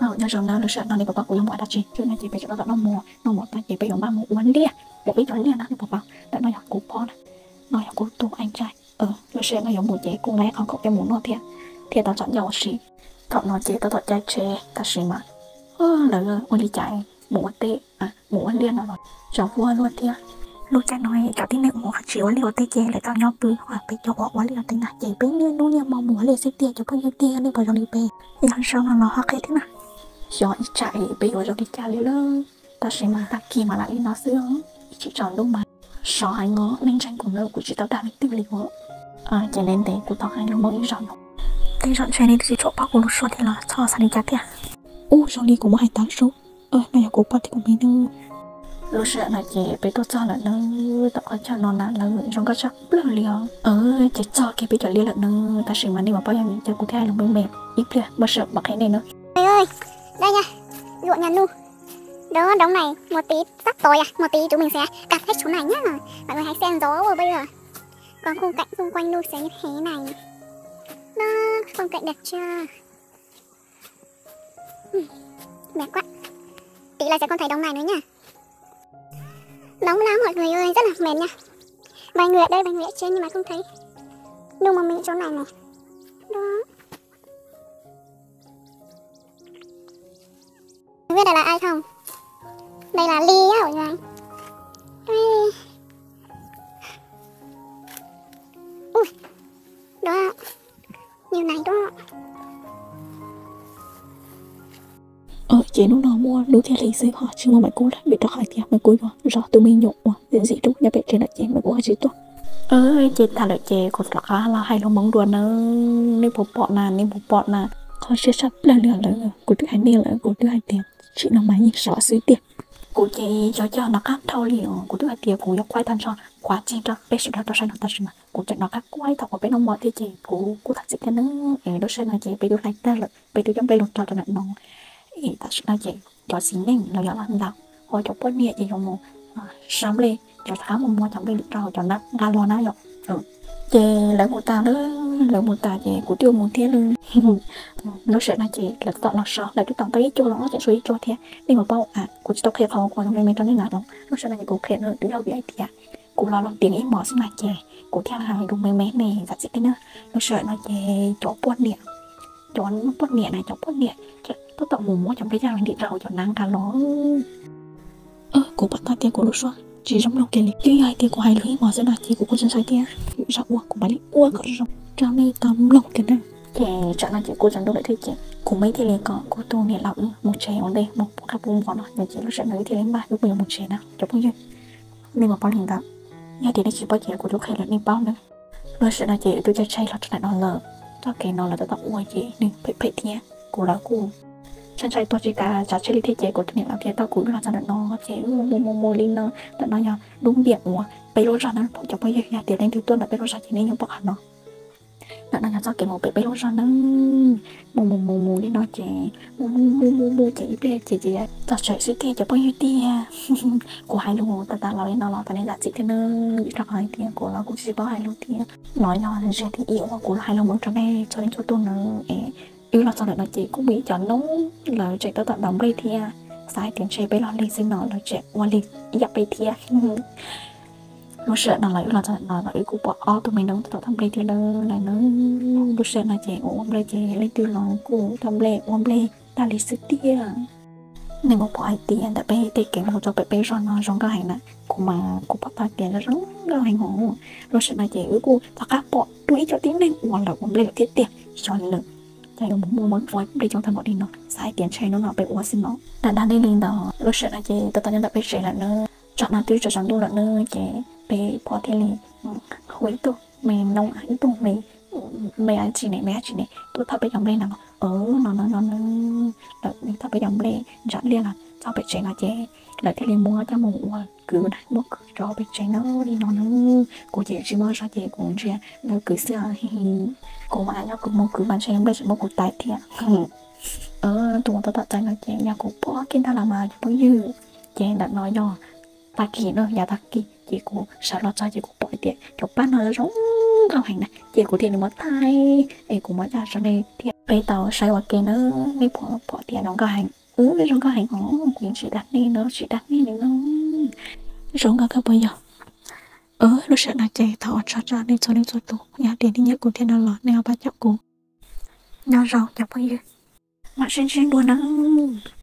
nhà rồng nào được sợ nó đi bảo của mọi đặc trì cho nên chị phải cho nó mùa ta chị phải dùng ba mùa uốn lia để biết uốn lia nó bảo để nó học cú po này nó học cú tu anh trai nó sẽ nó dùng mùa chế cũng lẽ không có cái mùa nó thiệt tao chọn dầu xì thọ nó chế tao chọn trái tre ta xì mà là ôi đi chạy mùa tê mùa uốn lia nó rồi cho vua luôn thiệt lúc cha nói cho tí nữa mùa chỉ uốn lia tê chế lại tao nhau bự hoặc bị cho uốn lia tê này chị bên lia luôn nha mong mùa lia sẽ tia cho bao nhiêu tia đi vào trong đi bê thì hắn sau nó học cái thế nào cho ít chạy bây giờ đi chạy lên ta sẽ mà ta kia mà lại nó xưa chỉ chọn đúng mà sợ hai ngó nên tranh của nó của chị tao đã tiêu liệu cho nên thế của tao hai nó mới chọn cái chọn xe này thì chỗ bao của nó số thì là cho sang đi chặt thế rồi đi cũng 28 số nó là của bao thì cũng mấy nữa lúc sợ là chị bây tôi cho là nó tao cho nó là trong cái chắc rất là liều chị cho cái bây giờ liều là nó ta sẽ mà đi mà bao nhiêu cho cụ thể là mềm ít rồi mà sợ mặc cái này nữa ơi đây nha ruộng nhà nu đó đống này một tí sắp tối một tí chúng mình sẽ cắt hết chỗ này nhá mọi người hãy xem gió rồi bây giờ còn khung cảnh xung quanh nu sẽ như thế này đó phong cảnh đẹp chưa mệt quá tí là sẽ còn thấy đống này nữa nha nóng lắm mọi người ơi rất là mệt nha vài người ở đây vài người ở trên nhưng mà không thấy nu mà mình chỗ này này đó không biết đây là ai không? Đây là Ly á mọi người. Đây. Ui. Đó. Nhiều này đó. Chị lúc nào mua đủ theo lý sự họ chứ mà mày cô lại bị đọc hỏi thì mày cô rồi tụi mình nhục mà diễn gì đúng nhà bé trên là chị mày cô gì tốt chị thà lại chị còn là hay lo mong đùa nó nên bộ bọn là khó sẽ sắp là của thứ hai này là của thứ hai tiền chị nó máy nhìn rõ xứ tiền của chị cho nó khác thâu liệu của thứ hai tiền của quay thành son quá chi cho bé sự đó sai nó ta mà của chị nó khác quay thọ của bé nó mỏi thì chị của thật sự cái nó nó sẽ là chị bị được lại ta là bị được trong đây lột cho nó ta sẽ là chị cho xin nên là do làm đâu hồi cho bớt nhẹ chị dùng một sáng lên cho tháng một mua trong đây được rồi cho nó ra lo nó rồi chị lấy một ta chị của tiêu một thế luôn nó sẽ là chị là tao nó sợ là cái tao thấy cho nó sẽ suy cho thế nhưng mà bao của chị tao khéo không còn trong đây cho nên là đâu nó sẽ là chị của khéo nữa từ đầu bị ai thì của lo tiếng ít mỏ xin là chị của theo hàng đúng mấy này giả sử thế nữa nó sẽ là chị cho bớt nhẹ này cho bớt nhẹ tôi tạo một món trong đây ra là đi rồi cho năng cả nó của bắt ta tiền của lúc xưa chỉ trong lòng kia cái ai tiền của hai lưỡi mà sẽ là chỉ của con chân sai tiền rau của bà đi ua cỡ rau trong đây tầm lòng cái này thì chẳng là chỉ cô chẳng đâu lại thấy chị của mấy thì liền có cô tô này lỏng một chén ở đây một cặp bún vào nó nhưng chỉ lúc sẽ nói thì lên ba lúc bây giờ một chén nào cho bao nhiêu nên mà bao liền đó nhà thì nó chỉ bao nhiêu của lúc khác là nên bao nữa lúc sẽ là chị tôi cho chay là cho nó lờ cho cái nó là tôi tạo ua chị nên phải thì của nó của chân chạy tôi chỉ cả trả chơi thế chế của tôi làm thế tao cũng là sao nó chế mua linh nó nó nhá đúng biển của bây giờ nó cho bây giờ nhà tiền lên từ tuần là bây giờ chỉ nên những bọn nó nhà sao kiểu một bây giờ nó mua đi nó chế mua chỉ tao chạy suy tiền cho bao nhiêu tiền của hai luôn ta nói nó là nên là chỉ thế nó gặp hai tiền của nó cũng chỉ bao hai luôn tiền nói nó là thì yếu của hai luôn muốn cho đây cho đến cho tôi nó yêu là sao lại nói chị cũng bị cho nó là chạy tới tận đóng đây thì sai tiền chơi bé lo lên xin nó là chạy qua lên dập đây thì nó sợ nó lại là nó lại cũng bỏ tụi mình đâu tụi thằng đây thì là nó sợ là chạy ôm đây chạy lên từ lòng của thằng lệ ôm lên ta lấy sức tia nên một bỏ tiền tại bé thì cái một cho bé rồi nó trong cái hành này của mà của bắt ta tiền nó rất là hành hổ rồi sợ là chạy của ta các bỏ túi cho tiếng lên hoặc là ôm lên thiết tiền cho lực chạy được mua món phối để trong thằng bọn đi nó sai tiền chơi nó bị quá xin nó đã đi lên đó lúc sẽ là chị tao nhân đã bị chơi là nó chọn nào tiêu cho chọn tôi là nó chị bị bỏ thế này hối tôi mình nông ảnh tôi mình mấy anh chị này tôi thật bị dòng lên nào nó là thật bị dòng lên chọn liền là sao bị chơi là chị là thế liền mua cho một cứ này mua cho bị chơi nó đi nó của chị chỉ mua cho chị cũng chị nó cứ xưa cô mà nhau cũng mua cứ bán chơi bây giờ mua cục tài thì tụi tao tạo ra là chị nhà cũng bỏ kiến ta làm mà bao nhiêu chị đã nói cho ta kỳ nữa nhà ta kỳ chị cũng sợ lo cho chị cũng bỏ tiền cho bán nó giống cao hành này chị cũng tiền mà thay cũng mới ra cho đây bây tàu sai qua kia nó đi bỏ tiền nó có hành đi trong có hành họ cũng chỉ đặt đi nó chỉ đặt đi nó trong các bây giờ nó sẽ là chạy thọ cho đi cho tụ nhà tiền đi nhớ của tiền nó lọt neo ba chọc của nhau rau chọc bây giờ mà xin đua nó